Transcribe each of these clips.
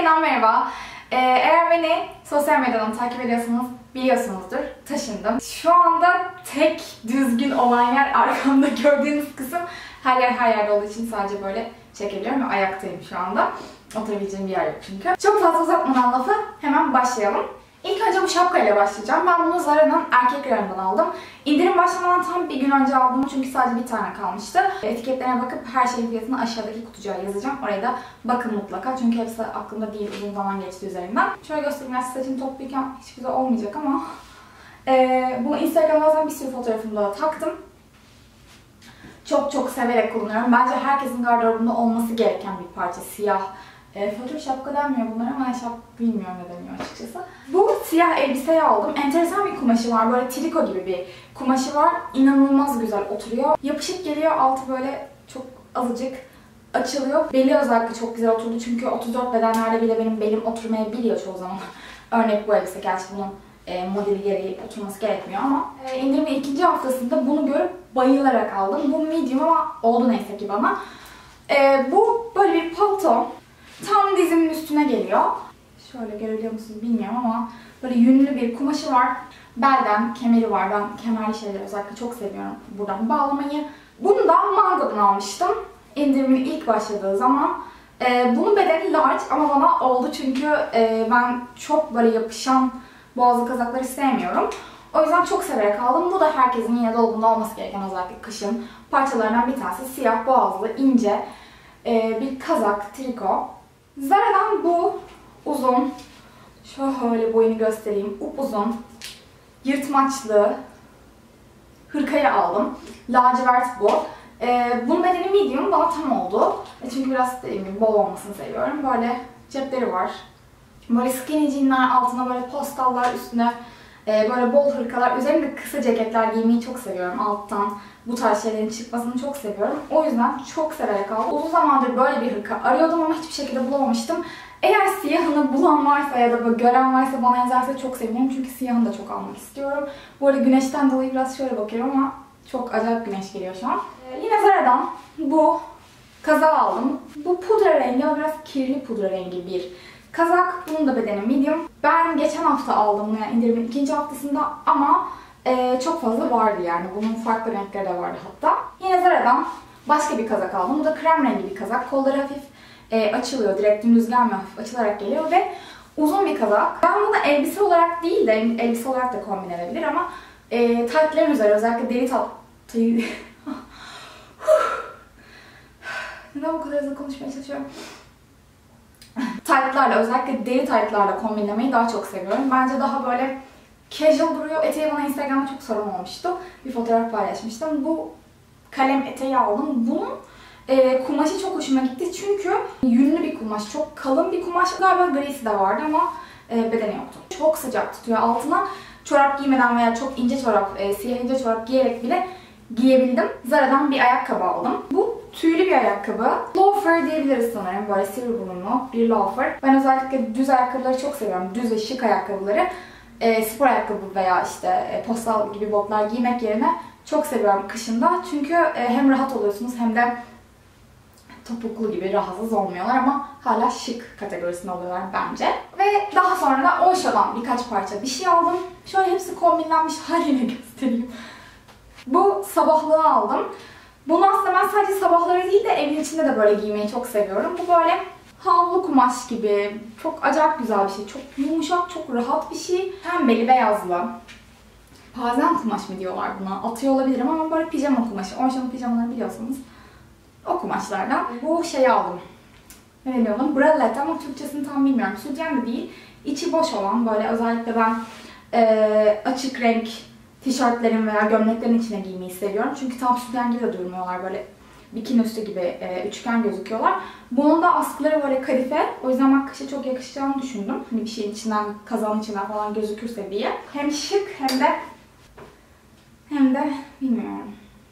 Yeniden merhaba. Eğer beni sosyal medyadan takip ediyorsanız biliyorsunuzdur. Taşındım. Şu anda tek düzgün olan yer arkamda gördüğünüz kısım. Her yer her yerde olduğu için sadece böyle çekebiliyorum ve ayaktayım şu anda. Oturabileceğim bir yer yok çünkü. Çok fazla uzatmadan lafı hemen başlayalım. İlk önce bu şapkayla başlayacağım. Ben bunu Zara'nın erkek rayonundan aldım. İndirim başlamadan tam bir gün önce aldım çünkü sadece bir tane kalmıştı. Etiketlerine bakıp her şeyin fiyatını aşağıdaki kutucuğa yazacağım. Oraya da bakın mutlaka çünkü hepsi aklımda değil, uzun zaman geçti üzerinden. Şöyle göstereyim, saçım topluyken hiç güzel olmayacak ama bunu Instagram'da bir sürü fotoğrafımda da taktım. Çok severek kullanıyorum. Bence herkesin gardırobunda olması gereken bir parça. Siyah. Fötr şapka denmiyor bunlara ama bilmiyorum ne deniyor açıkçası. Bu siyah elbiseyi aldım. Enteresan bir kumaşı var. Böyle triko gibi bir kumaşı var. İnanılmaz güzel oturuyor. Yapışık geliyor. Altı böyle çok azıcık açılıyor. Beli özellikle çok güzel oturdu. Çünkü 34 bedenlerde bile benim belim oturmayabiliyor çoğu zaman. Örnek bu elbise. Gerçi bunun modeli gereği oturması gerekmiyor ama indirimin ikinci haftasında bunu görüp bayılarak aldım. Bu medium ama oldu neyse ki bana. Bu böyle bir palto. Tam dizimin üstüne geliyor. Şöyle görebiliyor musunuz bilmiyorum ama böyle yünlü bir kumaşı var. Belden kemeri var. Ben kemerli şeyleri özellikle çok seviyorum buradan bağlamayı. Bunu da Mango'dan almıştım. İndirimin ilk başladığı zaman. Bunun bedeni large ama bana oldu çünkü ben çok böyle yapışan boğazlı kazakları sevmiyorum. O yüzden çok severek aldım. Bu da herkesin yine dolabında olması gereken özellikle kışın parçalarından bir tanesi. Siyah boğazlı, ince bir kazak, triko. Zara'dan bu uzun, şöyle boyunu göstereyim, upuzun, yırtmaçlı hırkayı aldım. Lacivert bu. Bunun bedeni medium, bana tam oldu. Çünkü biraz dediğim gibi bol olmasını seviyorum. Böyle cepleri var. Böyle skinny jeanler, altına böyle postallar, üstüne böyle bol hırkalar. Üzerinde kısa ceketler giymeyi çok seviyorum alttan. Bu tarz şeylerin çıkmasını çok seviyorum. O yüzden çok severek aldım. Uzun zamandır böyle bir hırka arıyordum ama hiçbir şekilde bulamamıştım. Eğer siyahını bulan varsa ya da böyle gören varsa bana yazarsa çok sevinirim. Çünkü siyahını da çok almak istiyorum. Bu arada güneşten dolayı biraz şöyle bakıyorum ama çok acayip güneş geliyor şu an. Yine Zara'dan bu kazağı aldım. Bu pudra rengi ama biraz kirli pudra rengi bir kazak. Bunun da bedeni medium. Ben geçen hafta aldım bunu, yani indirimin ikinci haftasında ama çok fazla vardı yani. Bunun farklı renkleri de vardı hatta. Yine Zara'dan başka bir kazak aldım. Bu da krem rengi bir kazak. Kolları hafif açılıyor. Direkt dümdüz gelmiyor. Hafif açılarak geliyor ve uzun bir kazak. Ben bunu elbise olarak değil de elbise olarak da kombin edebilir ama taytların üzeri özellikle deri tatlıyı... Neden bu kadar hızlı konuşmaya çalışıyorum? Taytlarla, özellikle deri taytlarla kombinlemeyi daha çok seviyorum. Bence daha böyle casual duruyor. Eteği bana Instagram'da çok sorun olmuştu. Bir fotoğraf paylaşmıştım. Bu kalem eteği aldım. Bunun kumaşı çok hoşuma gitti. Çünkü yünlü bir kumaş. Çok kalın bir kumaş. Galiba grisi de vardı ama bedeni yoktu. Çok sıcak tutuyor. Altına çorap giymeden veya çok ince çorap, siyah ince çorap giyerek bile giyebildim. Zara'dan bir ayakkabı aldım. Bu tüylü bir ayakkabı. Loafer diyebiliriz sanırım. Böyle sivri burunlu bir loafer. Ben özellikle düz ayakkabıları çok seviyorum. Düz ve şık ayakkabıları. Spor ayakkabı veya işte postal gibi botlar giymek yerine çok seviyorum kışında. Çünkü hem rahat oluyorsunuz hem de topuklu gibi rahatsız olmuyorlar ama hala şık kategorisinde oluyorlar bence. Ve daha sonra da Osho'dan birkaç parça bir şey aldım. Şöyle hepsi kombinlenmiş haliyle göstereyim. Bu sabahlığı aldım. Bunu aslında ben sadece sabahları değil de evin içinde de böyle giymeyi çok seviyorum. Bu böyle havlu kumaş gibi. Çok acayip güzel bir şey. Çok yumuşak, çok rahat bir şey. Pembeli, beyazlı. Pazen kumaş mı diyorlar buna? Atıyor olabilirim ama böyle pijama kumaşı. Osho'nun pijamalarını biliyorsanız o kumaşlardan. Bu şeyi aldım. Ne deniyor onun? Bralette ama Türkçesini tam bilmiyorum. Sütyen de değil. İçi boş olan böyle özellikle ben açık renk tişörtlerin veya gömleklerin içine giymeyi seviyorum. Çünkü tam sütyen gibi de durmuyorlar. Böyle bikini üstü gibi üçgen gözüküyorlar. Bunun da askıları böyle kadife. O yüzden ben kışa çok yakışacağını düşündüm. Hani bir şeyin içinden, kazanın içinden falan gözükürse diye. Hem şık hem de bilmiyorum.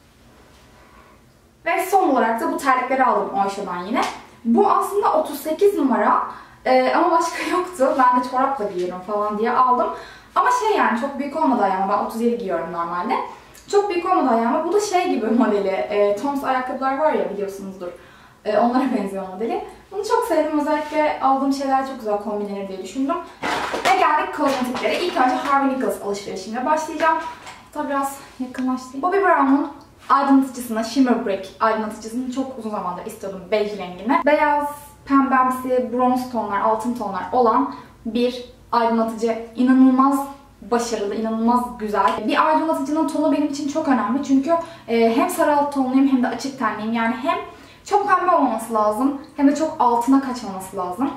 Ve son olarak da bu terlikleri aldım Osho'dan yine. Bu aslında 38 numara ama başka yoktu. Ben de çorapla giyiyorum falan diye aldım. Ama yani çok büyük olmadı ayağıma. Ben 37 giyiyorum normalde. Çok büyük olmadı ayağıma. Bu da şey gibi modeli. Toms ayakkabılar var ya biliyorsunuzdur. Onlara benziyor modeli. Bunu çok sevdim. Özellikle aldığım şeyler çok güzel kombinlenir diye düşündüm. Ve geldik kozmetiklere. İlk önce Harvey Nichols alışverişimle başlayacağım. Hatta biraz yakınlaştırayım. Bobbi Brown'un aydınlatıcısına, Shimmer Brick aydınlatıcısını çok uzun zamandır istiyordum, bej rengine. Beyaz, pembemsi, bronz tonlar, altın tonlar olan bir aydınlatıcı. İnanılmaz başarılı, inanılmaz güzel. Bir aydınlatıcının tonu benim için çok önemli çünkü hem sarı alt tonluyum hem de açık tenliyim. Yani hem çok pembe olmaması lazım hem de çok altına kaçmaması lazım.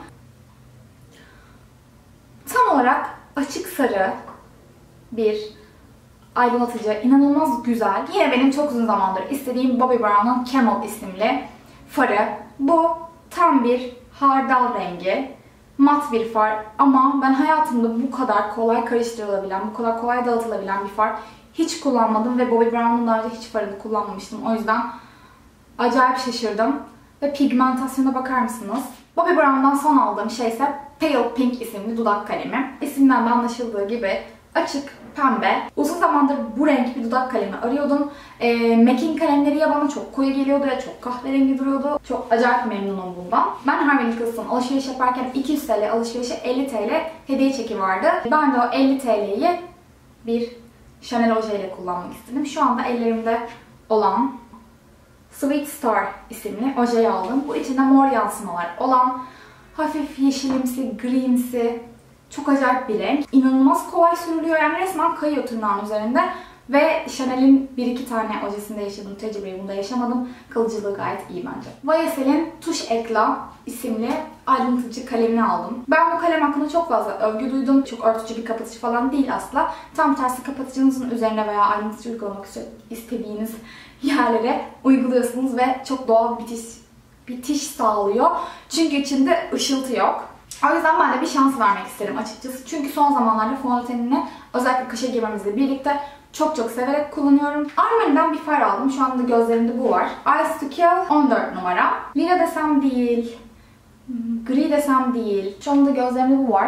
Tam olarak açık sarı bir aydınlatıcı, inanılmaz güzel. Yine benim çok uzun zamandır istediğim Bobbi Brown'un Camel isimli farı. Bu tam bir hardal rengi. Mat bir far ama ben hayatımda bu kadar kolay karıştırılabilen, bu kadar kolay dağıtılabilen bir far hiç kullanmadım ve Bobbi Brown'un daha önce hiç farını kullanmamıştım. O yüzden acayip şaşırdım. Ve pigmentasyona bakar mısınız? Bobbi Brown'dan son aldığım şey ise Pale Pink isimli dudak kalemi. İsimden de anlaşıldığı gibi açık, pembe. Uzun zamandır bu renk bir dudak kalemi arıyordum. MAC'in kalemleri ya bana çok koyu geliyordu ya çok kahverengi duruyordu. Çok acayip memnunum bundan. Ben Harvey Nichols'tan alışveriş yaparken 200 TL alışverişe 50 TL hediye çeki vardı. Ben de o 50 TL'yi bir Chanel ojeyle kullanmak istedim. Şu anda ellerimde olan Sweet Star isimli ojeyi aldım. Bu içinde mor yansımalar olan hafif yeşilimsi, grimsi, çok acayip bir renk. İnanılmaz kolay sürülüyor. Yani resmen kayıyor tırnağın üzerinde. Ve Chanel'in 1-2 tane ojesinde yaşadığım tecrübeyi bunda yaşamadım. Kalıcılığı gayet iyi bence. YSL'in Touche Eclat isimli aydınlatıcı kalemini aldım. Ben bu kalem hakkında çok fazla övgü duydum. Çok örtücü bir kapatıcı falan değil asla. Tam tersi kapatıcınızın üzerine veya aydınlatıcı uygulamak istediğiniz yerlere uyguluyorsunuz ve çok doğal bitiş sağlıyor. Çünkü içinde ışıltı yok. O yüzden ben de bir şans vermek isterim açıkçası. Çünkü son zamanlarda fondötenini özellikle kışa girmemizle birlikte çok severek kullanıyorum. Armani'den bir far aldım. Şu anda gözlerimde bu var. Eyes to Kill 14 numara. Lila desem değil. Gri desem değil. Şu anda gözlerimde bu var.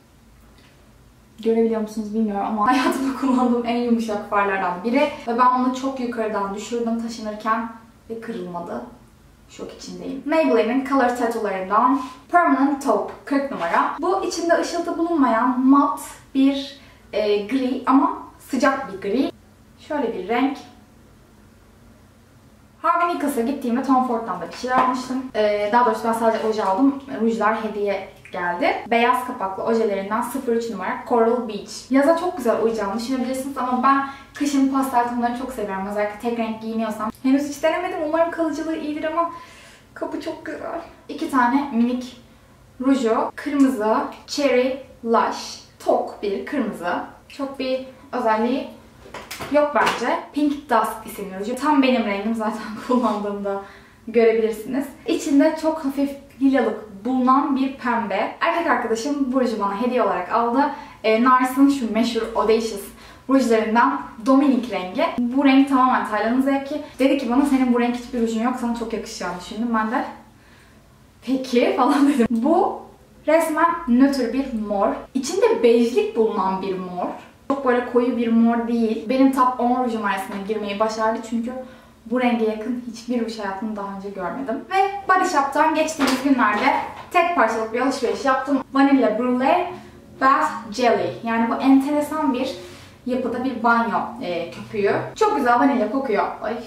Görebiliyor musunuz bilmiyorum ama hayatımda kullandığım en yumuşak farlardan biri. Ve ben onu çok yukarıdan düşürdüm taşınırken ve kırılmadı. Şok içindeyim. Maybelline'in Color Tattoo'larından Permanent Taupe 40 numara. Bu içinde ışıltı bulunmayan mat bir gri ama sıcak bir gri. Şöyle bir renk. Harvey Nichols'a gittiğimde Tom Ford'dan da bir şeyler almıştım. Daha doğrusu ben sadece oje aldım. Rujlar hediye geldi. Beyaz kapaklı ojelerinden 03 numara Coral Beach. Yaza çok güzel uyacağını düşünebilirsiniz ama ben kışın pastel tonları çok seviyorum. Özellikle tek renk giyiniyorsam. Henüz hiç denemedim. Umarım kalıcılığı iyidir ama kapı çok güzel. 2 tane minik ruju. Kırmızı, Cherry Lush. Tok bir kırmızı. Çok bir özelliği yok bence. Pink Dusk isimli ruju. Tam benim rengim, zaten kullandığımda görebilirsiniz. İçinde çok hafif lilalık bulunan bir pembe. Erkek arkadaşım bu ruju bana hediye olarak aldı. Nars'ın şu meşhur Audacious rujlarından Dominic rengi. Bu renk tamamen Taylan'ın zevki. Dedi ki bana senin bu renk hiçbir rujun yok, sana çok yakışacağını düşündüm. Ben de peki falan dedim. Bu resmen nötr bir mor. İçinde bejlik bulunan bir mor. Çok böyle koyu bir mor değil. Benim top 10 rujum arasına girmeyi başardı çünkü bu renge yakın hiçbir ruj hayatımda daha önce görmedim. Ve Body Shop'tan geçtiğimiz günlerde tek parçalık bir alışveriş yaptım. Vanilla Brulee Bath Jelly. Yani bu enteresan bir yapıda bir banyo köpüğü. Çok güzel vanilya kokuyor. Ay.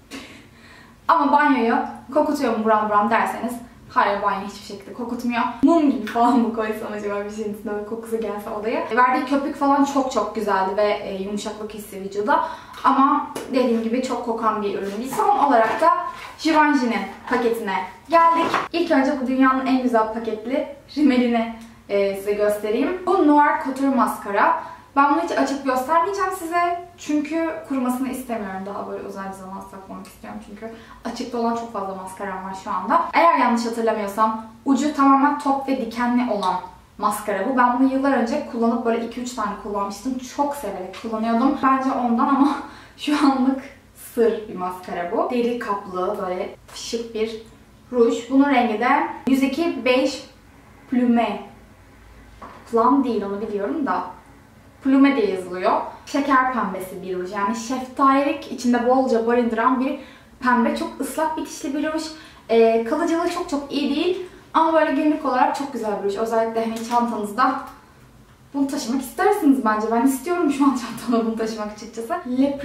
Ama banyoyu kokutuyor mu buram buram derseniz hayır, banyo hiçbir şekilde kokutmuyor. Mum gibi falan mı koysam acaba bir şeyin içinde kokusu gelse odaya. Verdiği köpük falan çok güzeldi ve yumuşaklık hissi vücuda. Ama dediğim gibi çok kokan bir ürün değil. Son olarak da Givenchy'nin paketine geldik. İlk önce bu dünyanın en güzel paketli rimelini size göstereyim. Bu Noir Couture maskara. Ben bunu hiç açıp göstermeyeceğim size. Çünkü kurumasını istemiyorum. Daha böyle özel bir zaman saklamak istiyorum. Çünkü açıkta olan çok fazla maskaram var şu anda. Eğer yanlış hatırlamıyorsam ucu tamamen top ve dikenli olan maskara bu. Ben bunu yıllar önce kullanıp böyle 2-3 tane kullanmıştım. Çok severek kullanıyordum. Bence ondan ama şu anlık sır bir maskara bu. Deri kaplı böyle şık bir ruj. Bunun rengi de 102 Beige Plume. Plum değil, onu biliyorum da. Plume diye yazılıyor. Şeker pembesi bir ruj. Yani şeftalilik içinde bolca barındıran bir pembe. Çok ıslak bitişli bir ruj. Kalıcılığı çok çok iyi değil ama böyle günlük olarak çok güzel bir ürün. Özellikle hani çantanızda bunu taşımak istersiniz bence. Ben istiyorum şu an çantamda bunu taşımak açıkçası. Le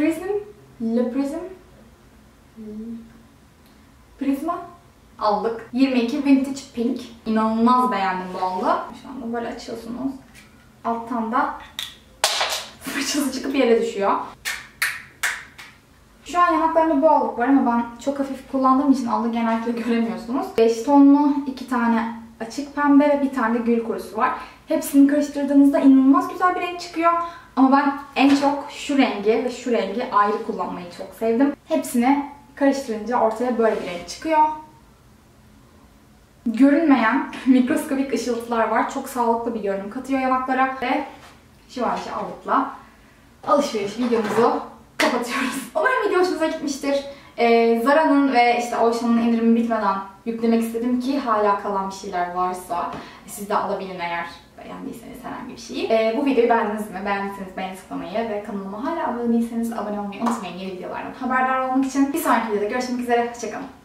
Prisma aldık. 22 Vintage Pink. İnanılmaz beğendim bu aldı. Şu anda böyle açıyorsunuz. Alttan da fırçası çıkıp yere düşüyor. Şu an yanaklarımda bu allık var ama ben çok hafif kullandığım için allığı genellikle göremiyorsunuz. 5 tonlu, 2 tane açık pembe ve bir tane de gül kurusu var. Hepsini karıştırdığınızda inanılmaz güzel bir renk çıkıyor. Ama ben en çok şu rengi ve şu rengi ayrı kullanmayı çok sevdim. Hepsini karıştırınca ortaya böyle bir renk çıkıyor. Görünmeyen mikroskobik ışıltılar var. Çok sağlıklı bir görünüm katıyor yanaklara ve şu anki allıkla alışveriş videomuzu kapatıyoruz. Umarım video hoşunuza gitmiştir. Zara'nın ve işte Oysho'nun indirimi bitmeden yüklemek istedim ki hala kalan bir şeyler varsa siz de alabilin eğer beğendiyseniz herhangi bir şeyi. Bu videoyu beğendiniz mi? Beğendiyseniz beğeni tıklamayı ve kanalıma hala abone değilseniz abone olmayı unutmayın yeni videolardan haberdar olmak için. Bir sonraki videoda görüşmek üzere. Hoşçakalın.